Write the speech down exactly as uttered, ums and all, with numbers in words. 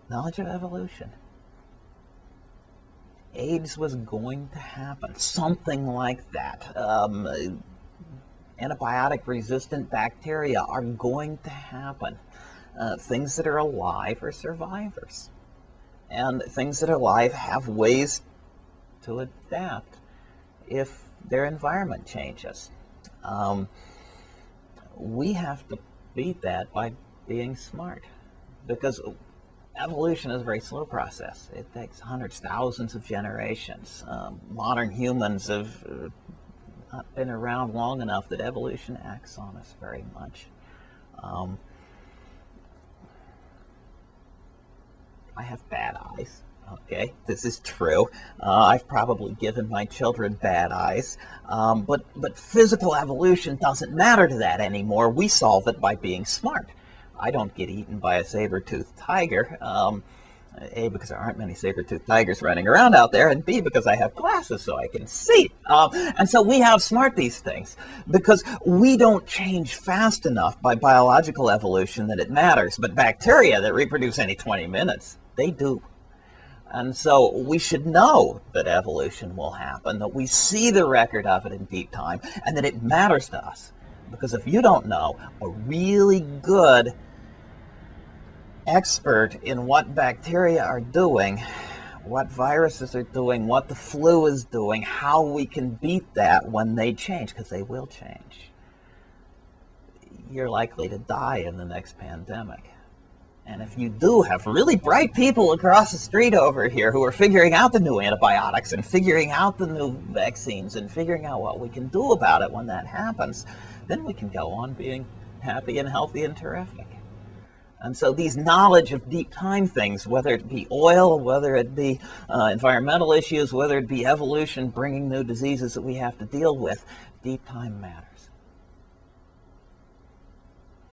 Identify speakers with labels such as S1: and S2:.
S1: knowledge of evolution. AIDS was going to happen, something like that. Um, antibiotic-resistant bacteria are going to happen. Uh, things that are alive are survivors. And things that are alive have ways to adapt if their environment changes. Um, we have to beat that by being smart, because evolution is a very slow process. It takes hundreds, thousands of generations. Um, modern humans have uh, not been around long enough that evolution acts on us very much. Um, I have bad eyes. Okay, this is true. Uh, I've probably given my children bad eyes, um, but, but physical evolution doesn't matter to that anymore. We solve it by being smart. I don't get eaten by a saber-toothed tiger, um, A, because there aren't many saber-toothed tigers running around out there, and B, because I have glasses so I can see. Um, and so we have smart these things, because we don't change fast enough by biological evolution that it matters. But bacteria that reproduce any twenty minutes, they do. And so we should know that evolution will happen, that we see the record of it in deep time, and that it matters to us. Because if you don't know, a really good expert in what bacteria are doing, what viruses are doing, what the flu is doing, how we can beat that when they change, because they will change, you're likely to die in the next pandemic. And if you do have really bright people across the street over here who are figuring out the new antibiotics and figuring out the new vaccines and figuring out what we can do about it when that happens, then we can go on being happy and healthy and terrific. And so these knowledge of deep time things, whether it be oil, whether it be uh, environmental issues, whether it be evolution bringing new diseases that we have to deal with, deep time matters.